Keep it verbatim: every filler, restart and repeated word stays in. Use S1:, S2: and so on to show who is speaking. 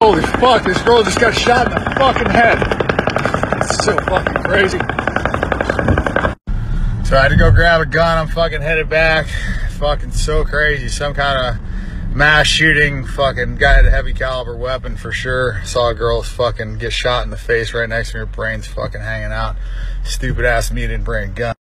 S1: Holy fuck, this girl just got shot in the fucking head. It's so fucking crazy. So I had to go grab a gun. I'm fucking headed back. Fucking so crazy. Some kind of mass shooting. Fucking guy had a heavy caliber weapon for sure. Saw a girl fucking get shot in the face right next to me. Her brain's fucking hanging out. Stupid ass me didn't bring a gun.